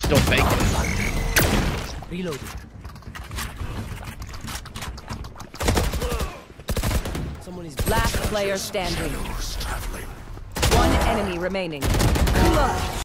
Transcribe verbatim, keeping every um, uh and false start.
Don't fake it. Reloading. Someone is Last player standing. One enemy remaining.